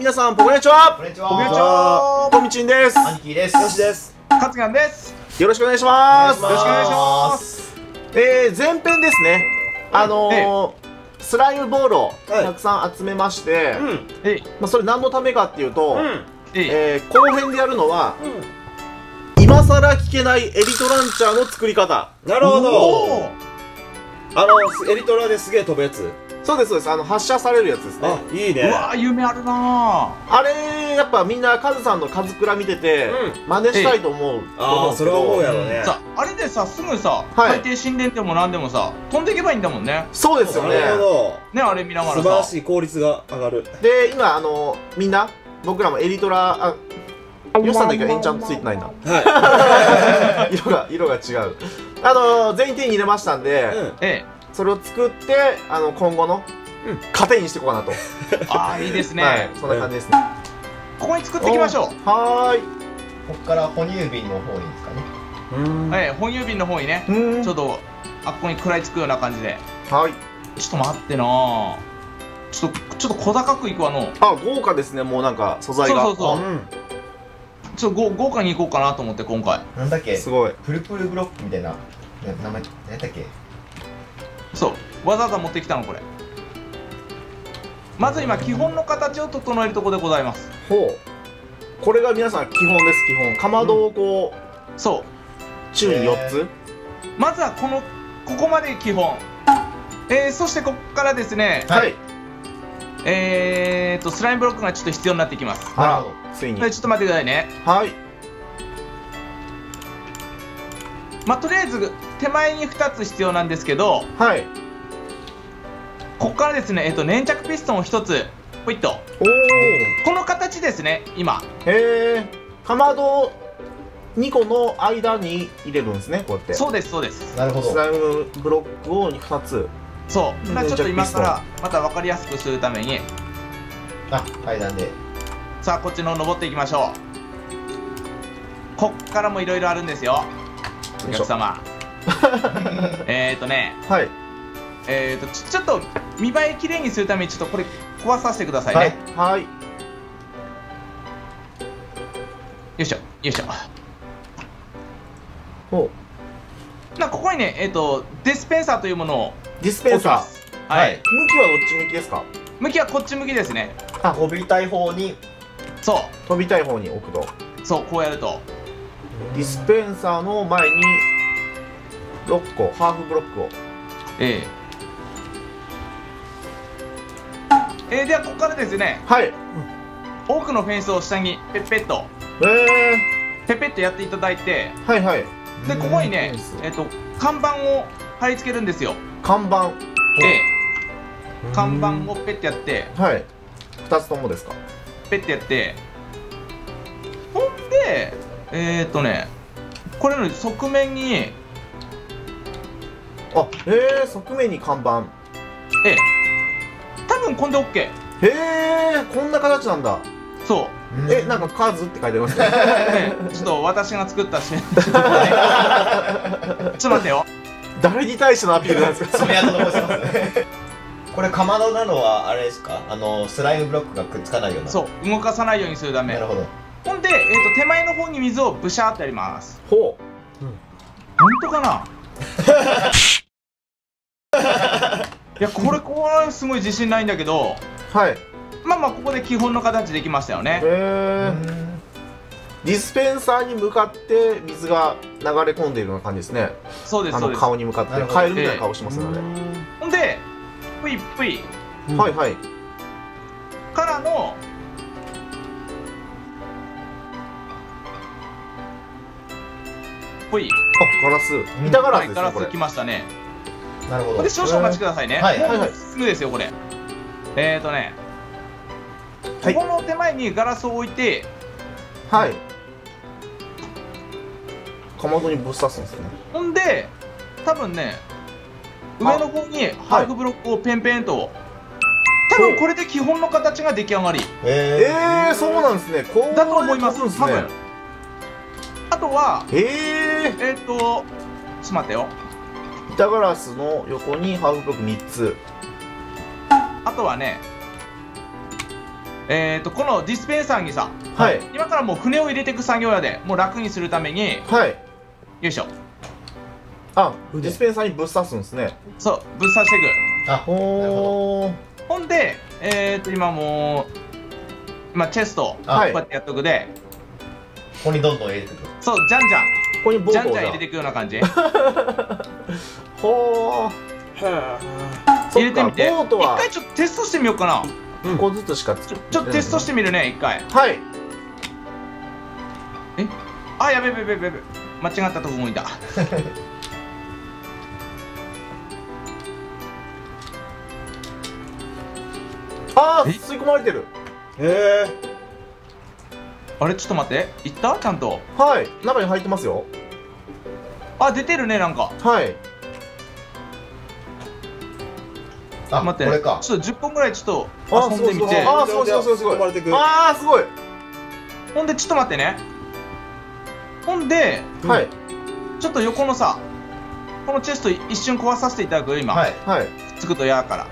皆さん、こんにちは。 こんにちは。 とみちんです。 兄貴です。よしです。 かつがんです。 よろしくお願いします。 よろしくお願いします。 前編ですね。スライムボールをたくさん集めまして、それ何のためかっていうと、後編でやるのは、今さら聞けないエリトランチャーの作り方。 なるほど。エリトラですげえ飛ぶやつ。 そうです、そうです。発射されるやつですね。 あ、いいね。 うわー、夢あるなー。あれ、やっぱみんなカズさんのカズクラ見てて、真似したいと思う。 ああ、それは思うやろね。 さ、あれでさ、すぐさ、海底神殿でも何でもさ、飛んでいけばいいんだもんね。 そうですよね。 なるほど。 ね、あれ見ながらさ。 素晴らしい効率が上がる。 で、今、みんな、僕らもエリトラ、ヨシさんだけはエンチャントついてないな。 はい。 色が違う。全員手に入れましたんで、それを作って、今後の糧にしていこうかなと。 ああ、いいですね。 はい、そんな感じですね。 ここに作っていきましょう。 はーい。 ここから哺乳瓶の方にですかね。 哺乳瓶の方にね、ちょっと、あっこに食らいつくような感じで。 はい。 ちょっと待ってなぁ。ちょっと小高くいくわの。 あ、豪華ですね、もうなんか、素材が。 そう。ちょっと豪華にいこうかなと思って、今回。 なんだっけ、 すごい。 プルプルブロックみたいな。名前、何だっけ。 そう、わざわざ持ってきたの、これ。まず今、基本の形を整えるところでございます。 ほう。これが皆さん、基本です、基本。かまどをこう、 そう。 宙に4つ。 まずはここまで基本。そしてここからですね、 はい。 スライムブロックがちょっと必要になってきます。 なるほど。ついに。 ちょっと待ってくださいね。 はい。 まあ、とりあえず、手前に2つ必要なんですけど、 はい。 ここからですね、粘着ピストンを1つ、ポイッと。 おお。 この形ですね、今。 へえ。かまど2個の間に入れるんですね、こうやって。 そうです、そうです。 なるほど。 スライムブロックを2つ。 そう。ちょっと今からまた分かりやすくするために。 あ、階段で。 さあ、こっちの登っていきましょう。こっからもいろいろあるんですよ。お客様。 はい。 ちょっと見栄えきれいにするためにちょっとこれ壊させてくださいね。 はい。よいしょ、よいしょ。 ほここにね、ディスペンサーというものをディスペンサー。 はい。 向きはどっち向きですか？ 向きはこっち向きですね。 あ、飛びたい方に。 そう。 飛びたい方に置くと。 そう、こうやると。 ディスペンサーの前に6個、ハーフブロックを。 ではここからですね、 はい。 奥のフェンスを下にペッペッとペッペッとやっていただいて、 はいはい。 でここにね、看板を貼り付けるんですよ。 看板。 看板をペッてやって、 はい。2つともですか？ ペッてやって、ほんでこれの側面に、 側面に看板。 多分こんで OK。 こんな形なんだ。 そう。 なんか数って書いてますね。ちょっと私が作ったし、ちょっと待ってよ。 誰に対してのアピールなんですか？ 爪痕残してますね。これかまどなのはあれですか？スライムブロックがくっつかないような。 そう、動かさないようにするため。 なるほど。 ほんで、手前の方に水をブシャーってやります。 ほう。 本当かな？いや、これすごい自信ないんだけど、 はい。 まあここで基本の形できましたよね。 ディスペンサーに向かって水が流れ込んでいるような感じですね。 そうです、そうです。 顔に向かってカエルみたいな顔してますので。 ほんで、ぷいぷい。 はいはい。 からの、ぷい。 ガラス。板ガラスですね。 ガラスきましたね。 なるほど。 で、少々お待ちくださいね。 はいもうすぐですよ、これ。ここの手前にガラスを置いて、 はい。かまどにぶっ刺すんですね。 ほんで、多分ね、上の方にハーフブロックをペンペンと、多分これで基本の形が出来上がり。 そうなんですね。 だと思います、多分。あとは、ちょっと待ってよ。 板ガラスの横にハーフブロック3つ。 あとはね、 このディスペンサーにさ、 はい。 今からもう船を入れていく作業やで、もう楽にするために、 はい。 よいしょ。 あ、ディスペンサーにぶっ刺すんですね。 そう、ぶっ刺していく。 あ、 おー。 ほんで、今もう、今チェスト、こうはいやってやっとくで、 ここにどんどん入れてくる。 そう、じゃんじゃん、 ここにボじートをゃんじゃん入れていくような感じ。 ほー。 入れてみて。 ボートは一回ちょっとテストしてみようかな。 1個ずつしか作ちょっとテストしてみるね、一回。 はい。 あ、やべやべやべやべ。間違ったとこ向いた。 あー、吸い込まれてる。 へえ。 あれ、ちょっと待って。いったちゃんと。 はい。中に入ってますよ。 あ、出てるね、なんか。 はい。 あ、 待ってね。 これか。 ちょっと10本ぐらいちょっあと遊んでみて。 あー、すごいすごいすごいすごい。あー、すごい。 ほんで、ちょっと待ってね。ほんで、 はい。 ちょっと横のさ、このチェスト一瞬壊させていただくよ、今。 はい。 はい。 くっつくと嫌から。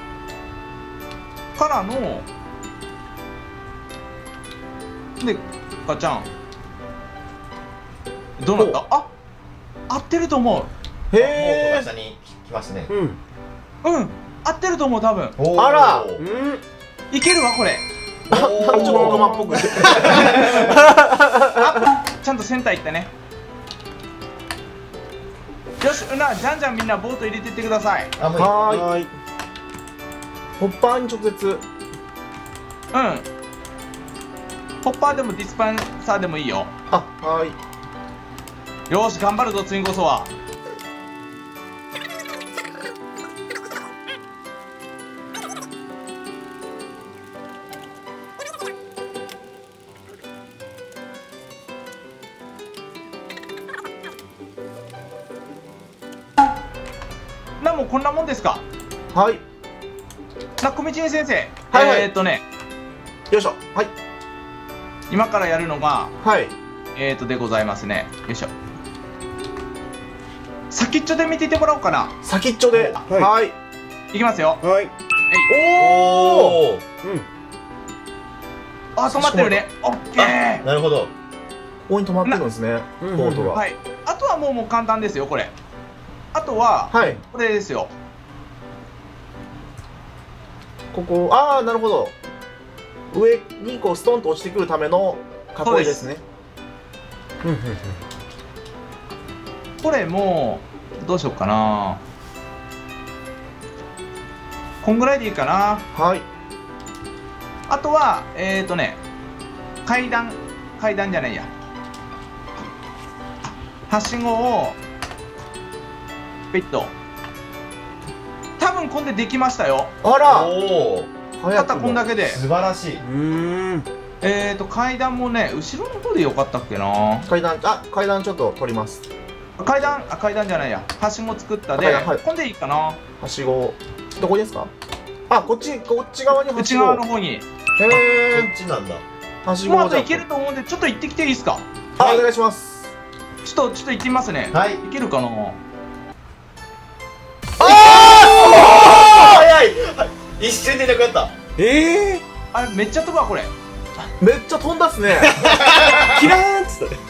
からの、で、ガチャン。どうなった？あ、合ってると思う。 もうへ下に来ますね。 うん、合ってると思う、多分。 おーあらいけるわ、これ。 ー。ちょっとオカマっぽく。 ちゃんとセンター行ったね。よし、じゃんじゃんみんなボート入れてってください。 あ、もういい。 はーい。ホッパーに直接。 うん。ホッパーでもディスペンサーでもいいよ。 あ、はーい。 よし、頑張るぞ、次こそは。もうこんなもんですか。 はい。 な、小道先生。 はいはいよいしょ。はい。 今からやるのが、 はい。 でございますね。よいしょ。先っちょで見ていてもらおうかな。 先っちょで。はい。 いきますよ。 はい。 おお。 あ、止まってるね。オッケー。 なるほど。 ここに止まってるんですね。ボートが。 はい。あとはもう簡単ですよ、これ。あとは、 はい。 これですよ。 ここ、ああ、なるほど。上にこうストンと落ちてくるための囲いですね。 これもうどうしようかな。こんぐらいでいいかな。 はい。 あとは階段じゃないや。はしごをピッと。多分こんでできましたよ。 あら。 おお。 たったこんだけで。 素晴らしい。 階段もね、後ろの方でよかったっけな。 階段ちょっと取ります。 階段じゃないや。はしご作ったで、こんでいいかな。 はしご、どこですか？あ、こっち側にはしご。 内側の方に。 へえ。 こっちなんだ。 はしご。 もうあといけると思うんで、ちょっと行ってきていいですか？ あ、お願いします。 ちょっと行ってみますね。 はい。 いけるかな。 早い。一瞬でなくなった。 あれめっちゃ飛ぶわこれ。 めっちゃ飛んだっすね。 キラーンっつって。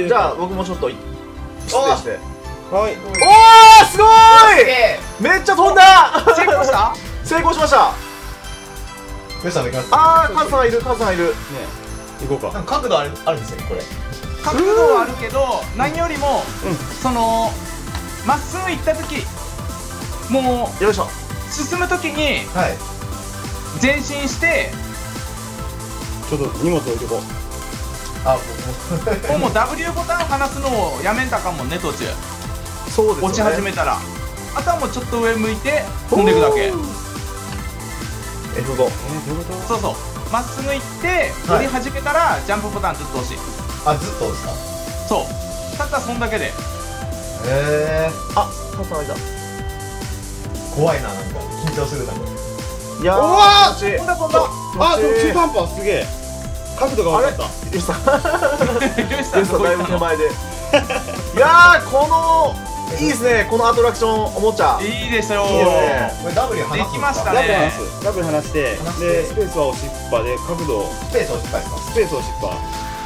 じゃあ僕もちょっと失礼して。 はい。 おー、すごーい。めっちゃ飛んだ。 成功した？ 成功しました。 どうしたの？行きます。 あー、カズさんがいる。行こうか。 なんか角度あるんですよね、これ。 角度はあるけど、何よりもそのまっすぐ行った時、もうよいしょ。 進む時にはい。 前進してちょっと荷物置いてこう。 あ、 もう W ボタン離すのをやめんたかもんね、途中そうですよね。 落ち始めたら。あとはもうちょっと上向いて飛んでいくだけ。 F5。 どういうこと？ そうそう、まっすぐ行って降り始めたらジャンプボタンずっと押し。 あ、ずっとですか？ そうたったそんだけで。 へえ。 あ、カズさんがいた。 怖いな、なんか緊張するな、これ。 いやー、 うわー、 気持ちいい。 飛んだ飛んだ。 あ、でも中途半端すげえ。角度が悪かった。 よしさん。 よしさんだいぶ手前で。いやー、このいいですね、このアトラクションおもちゃ。 いいですよ。 これ W 離す。 できましたダブル離ね。 す。ダブル離して、で、スペースは押しっぱで、角度、 スペース押しっぱですか。 スペース押しっぱ。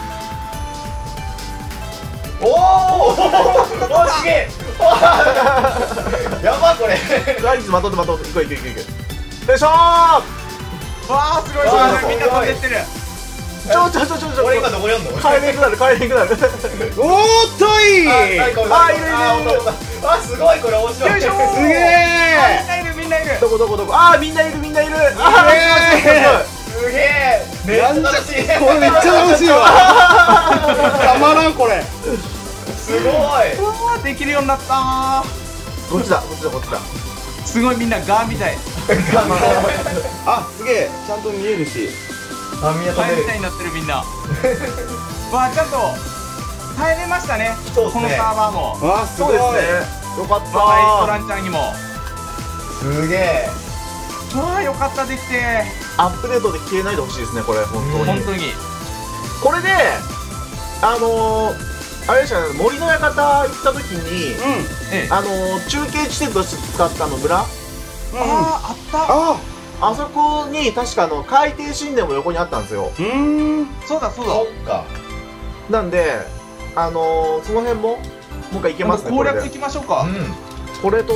おおすげえやばこれ大地まとってまとって、いこういこういこういこう。よいしょー。 わあすごいすごい、みんな飛んでってる。 俺今どこ読んの帰れんくなる、帰れんくなる。 おーっといあ、いるいるいる。 あ、すごいこれ面白い。 よいしょー。 すげえみんないる。 どこどこどこ。あー、みんないるみんないる。あー、 すげえめっちゃ楽しい。 これめっちゃ楽しいわたまらんこれすごい。 うわーできるようになったー。 こっちだ、こっちだ、こっちだ。 すごいみんなガーみたい。 あ、すげえちゃんと見えるしあ、みんな飛んでるガーみたいになってるみんな。わあちゃんと耐えれましたね。 そうっすねこのサーバーも。 あ、すごいそうですね。よかったワイストラー。 ンチャーにも。 すげえ。 わあよかったできて。 アップデートで消えないでほしいですね、これ、本当に。 本当に。 これで、あれでしたね、森の館行った時に、 ええ。 中継地点として使った村、 ああった。 ああそこに確か海底神殿も横にあったんですよ。 そうだそうだ。 そっか。 なんで、その辺ももう一回行けますね。 攻略行これできましょうか。 これと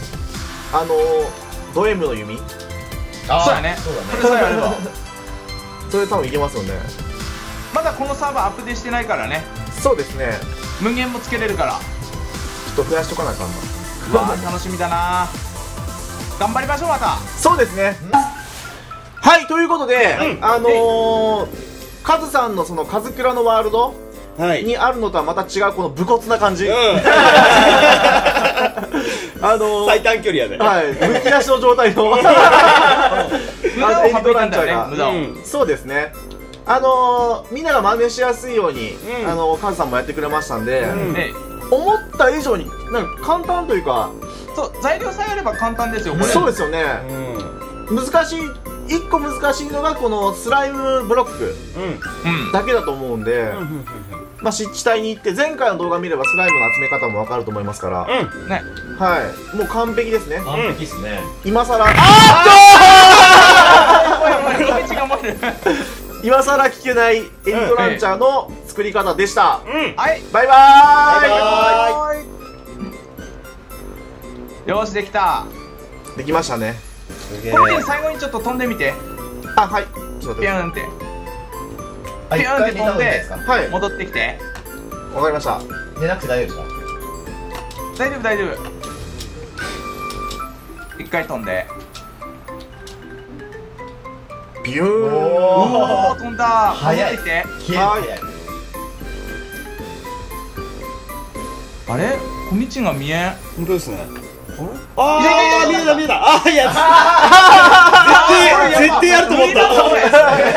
ド M の弓、 そうやね。 そうだね。 これさえあれば。 それ多分いけますよね。 まだこのサーバーアップデートしてないからね。 そうですね。 無限もつけれるから。 ちょっと増やしとかなあかんな。 わあ楽しみだな。頑張りましょうまた。 そうですね。はい、ということで、カズさんのそのカズクラのワールドはいにあるのとはまた違うこの武骨な感じ。 最短距離やではい、むき出しの状態の無駄を省いたんだよね。無駄を。 そうですね。みんなが真似しやすいように、カズさんもやってくれましたんで、 ええ。 思った以上になんか簡単というか、 そう材料さえあれば簡単ですよこれ。 そうですよね。難しい、一個難しいのがこのスライムブロックうん。 だけだと思うんで、まあ湿地帯に行って前回の動画見ればスライムの集め方もわかると思いますから、 ね。 はい、もう完璧ですね。 完璧っすね。 今さら今さら聞けないエンドランチャーの作り方でした。 はい。 バイバーイ。 よしできた。 できましたね。 すげえ。 これで最後にちょっと飛んでみて。 あ、はい。ちょっと待って。 ピューンってあ、一回寝た方がいいですか。 はい。 戻ってきて。 わかりました。 寝なくて大丈夫ですか。 大丈夫大丈夫。一回飛んで。 ビューン。 おお飛んだ。 早い戻ってきて。 消えて。 あれ小道が見えん。 本当ですねああ見えた見えたああいや絶対やると思った